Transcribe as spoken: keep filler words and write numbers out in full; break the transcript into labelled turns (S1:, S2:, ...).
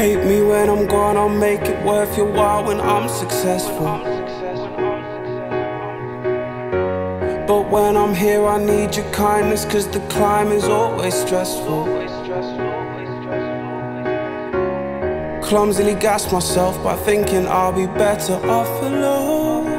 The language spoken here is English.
S1: Hate me when I'm gone, I'll make it worth your while when I'm successful. But when I'm here I need your kindness, cause the climb is always stressful. Clumsily gas myself by thinking I'll be better off alone.